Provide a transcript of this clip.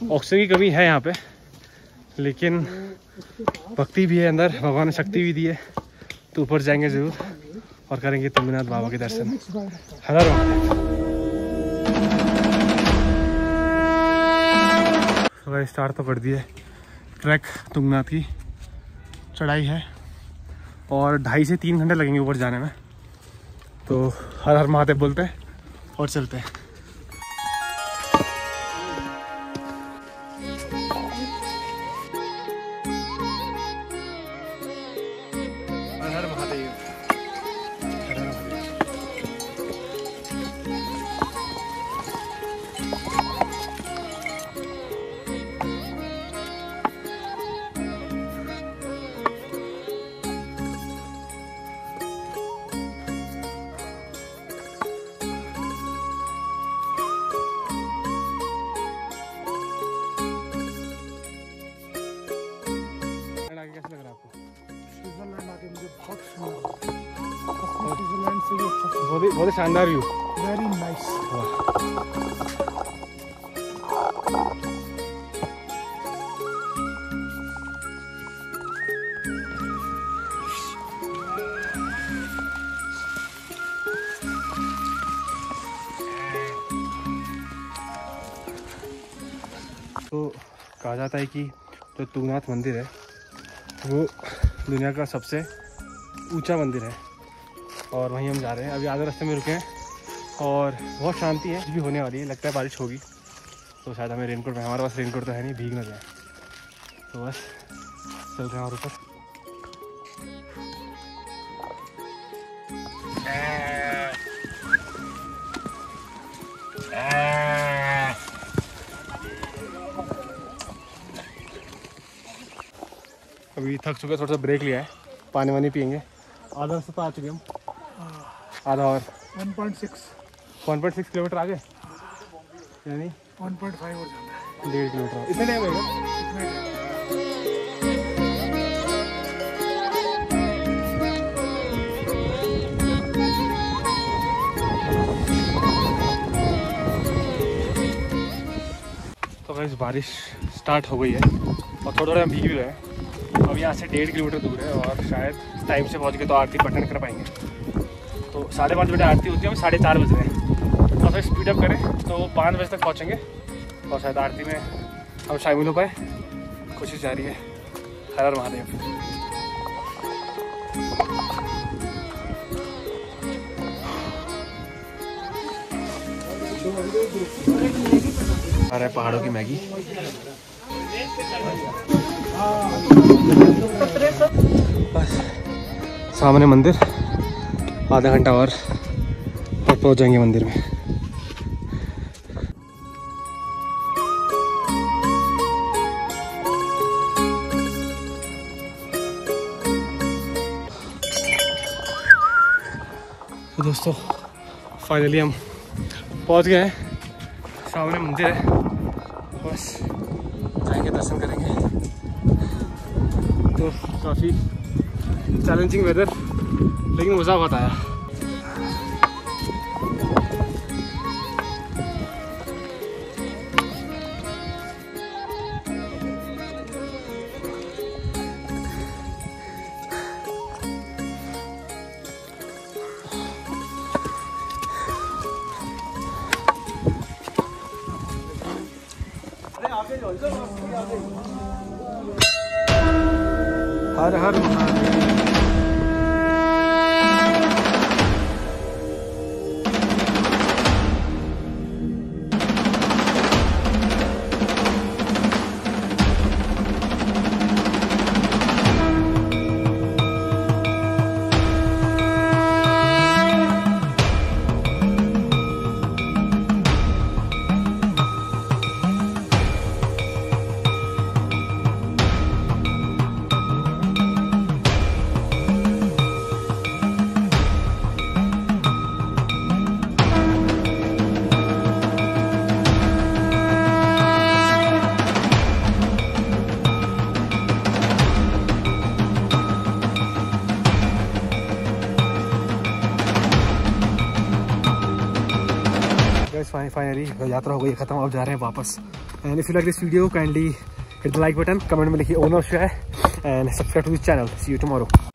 Oxygen की कमी है यहाँ पे, लेकिन भक्ति भी है अंदर, भगवान ने शक्ति भी दी है, तो ऊपर जाएंगे ज़रूर और करेंगे तुंगनाथ बाबा के दर्शन। हर हर महादेव। स्टार्ट तो कर दिए ट्रैक, तुंगनाथ की चढ़ाई है और 2.5 से 3 घंटे लगेंगे ऊपर जाने में, तो हर हर महादेव बोलते हैं और चलते हैं। हर हर महादेव, हर हर महादेव। कैसा लग रहा है आपको? स्विट्जरलैंड आके मुझे बहुत सुंदर लगा। स्विट्जरलैंड से भी अच्छा, बहुत ही शानदार व्यू। Very nice. तो कहा जाता है कि जो तुंगनाथ मंदिर है वो दुनिया का सबसे ऊंचा मंदिर है और वहीं हम जा रहे हैं। अभी आधे रास्ते में रुके हैं और बहुत शांति है, कुछ भी होने वाली है, लगता है बारिश होगी, तो शायद हमें रेनकोट में, हमारे पास रेनकोट तो है नहीं, भीग ना जाए, तो बस चल रहे हैं और ऊपर। अभी थक चुके, थोड़ा सा ब्रेक लिया है, पानी वानी पियेंगे। आधा रास्ता तो आ चुके हम, आधा और 1.6 किलोमीटर आगे, यानी 1.5 और जाना है। 1.5 किलोमीटर। इतने टाइम लगेगा? तो गाइस बारिश स्टार्ट हो गई है और थोड़ा थोड़ा हम भीग भी रहे हैं। अब यहाँ से 1.5 किलोमीटर दूर है और शायद टाइम से पहुँच गए तो आरती अटेंड कर पाएंगे। तो 5:30 बजे आरती होती है, हम 4:30 बज रहे हैं, तो अगर स्पीड अप करें तो 5 बजे तक पहुँचेंगे और शायद आरती में हम शामिल हो पाए, कोशिश जारी है। हर हर महादेव। आ रहा है पहाड़ों की मैगी। बस सामने मंदिर, आधा घंटा और पहुंच जाएंगे मंदिर में। तो दोस्तों फाइनली हम पहुंच गए हैं, सामने मंदिर है, बस जाएंगे दर्शन करेंगे। तो काफ़ी चैलेंजिंग वेदर, लेकिन मज़ा बहुत आया। हर हर महादेव। हमारी यात्रा हो गई खत्म, अब जा रहे हैं वापस। And if you like this video kindly hit the like button, comment में लिखिए ओनर है and subscribe to this channel. See you tomorrow.